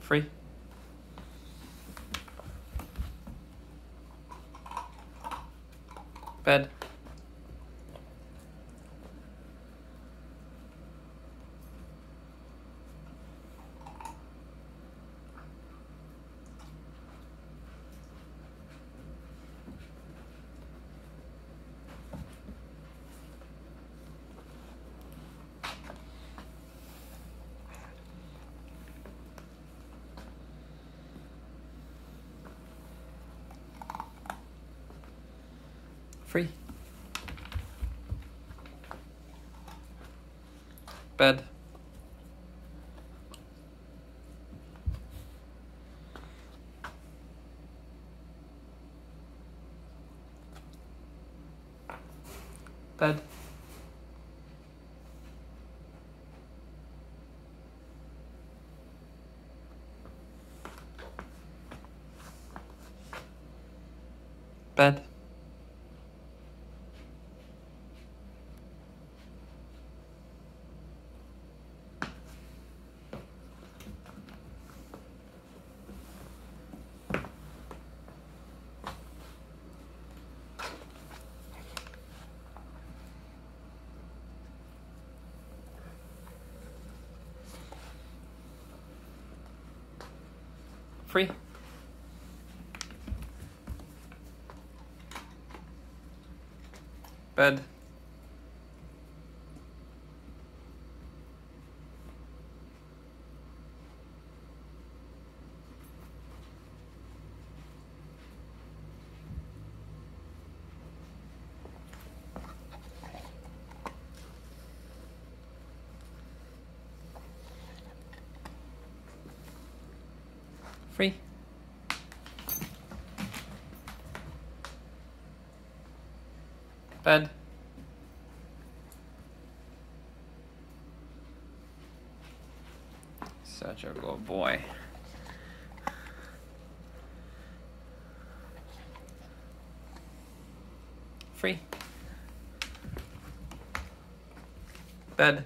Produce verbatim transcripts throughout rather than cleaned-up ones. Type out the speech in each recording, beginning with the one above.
Free. Bed. Free. Bed. Bed. Bed. Free. Bed. Free. Bed. Such a good boy. Free. Bed.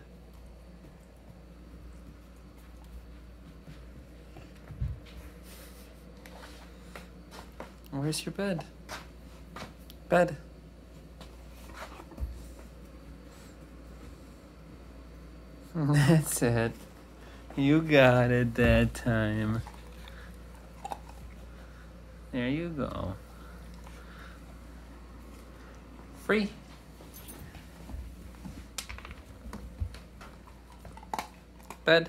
Where's your bed? Bed. That's it. You got it that time. There you go. Free. Bed.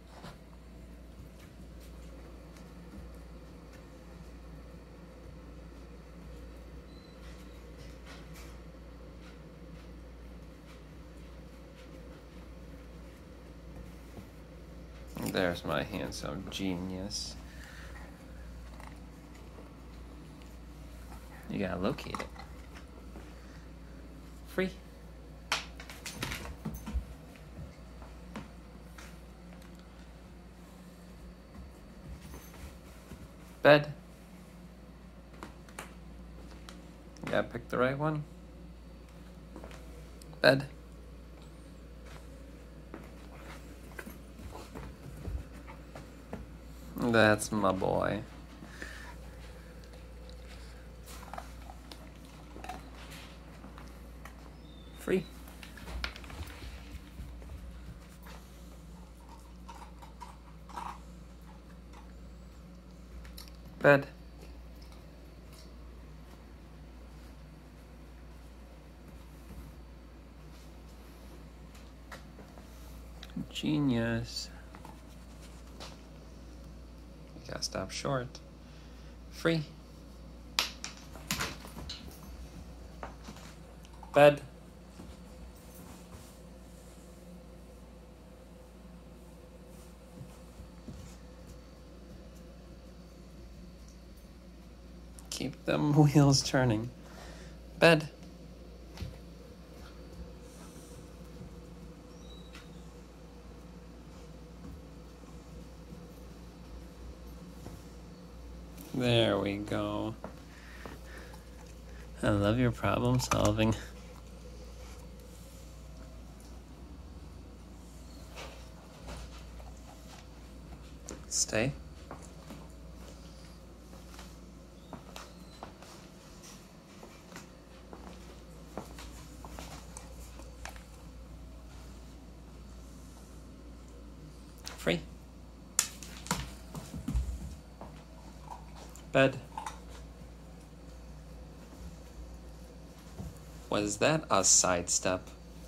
There's my handsome genius. You gotta locate it. Free. Bed. You gotta pick the right one. Bed. That's my boy. Free. Bed. Genius. Gotta stop short. Free. Bed. Keep them wheels turning. Bed. There we go. I love your problem solving. Stay. Free. Bed. Was that a sidestep?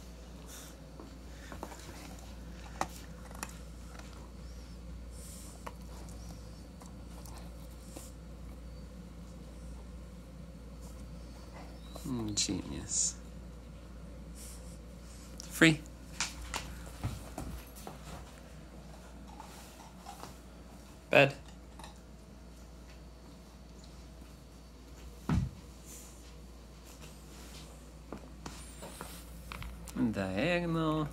Mm, genius. Free. Bed. Diagonal.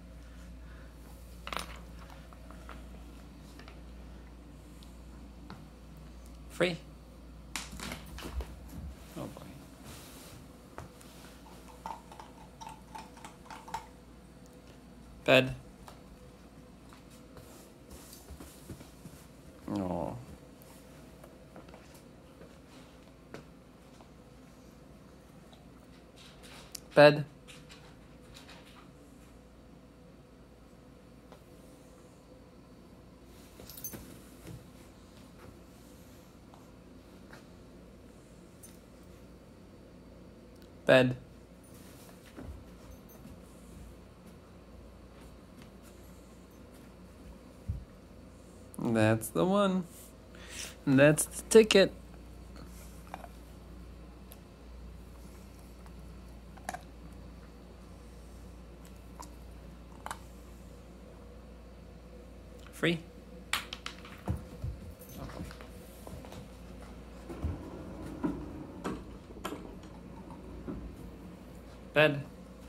Free. Oh boy. Bed. Oh. Bed. Bed. That's the one. That's the ticket. Free. Bed.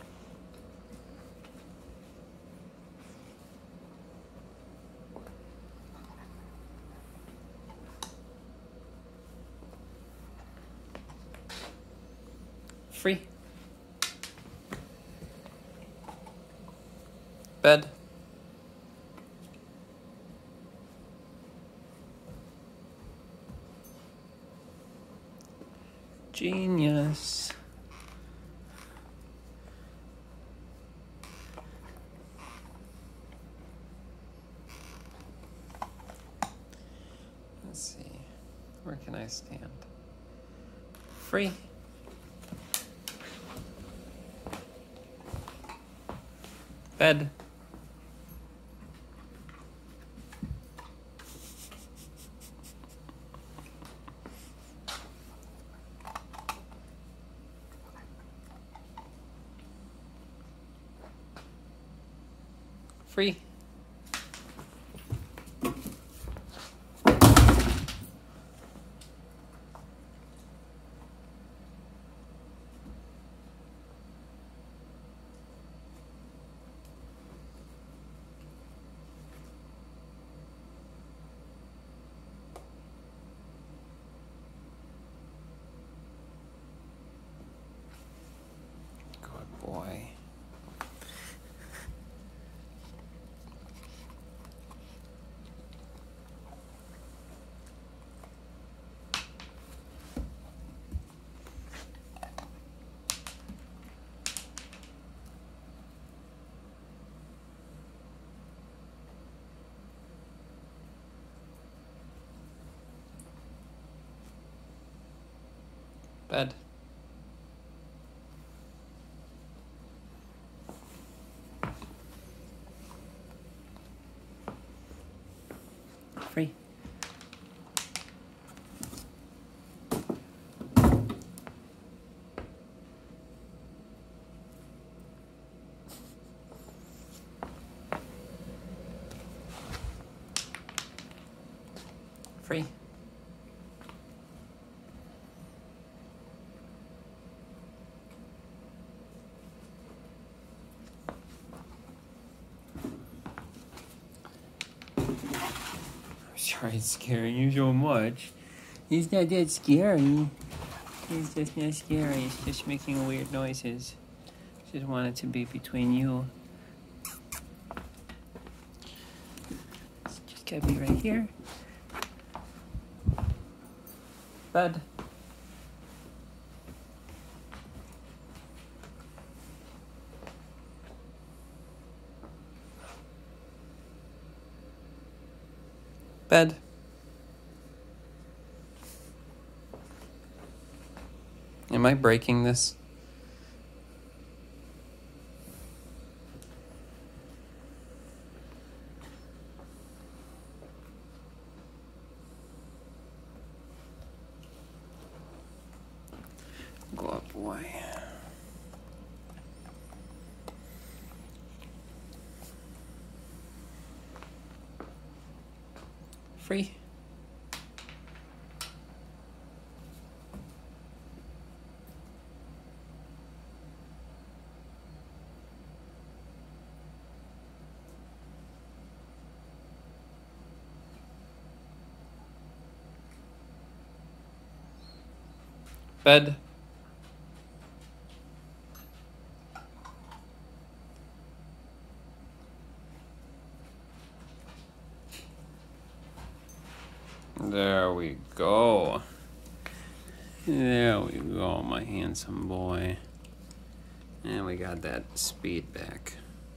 Free. Bed. Genius. Let's see. Where can I stand? Free. Bed. Free. Good boy. Bed. Free. Free. Sorry, it's scaring you so much. He's not that scary. He's just not scary. He's just making weird noises. Just want it to be between you. It's just gotta be right here. Bed. Bed. Am I breaking this? Go up, boy. Free. Bed. There we go. There we go, my handsome boy. And we got that speed back.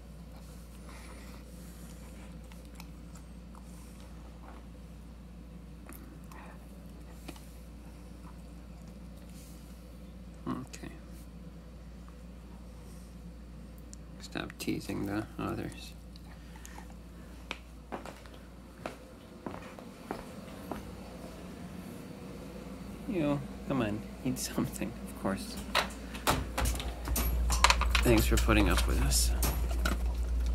Okay. Stop teasing the others. You know, come on, eat something, of course. Thanks for putting up with us.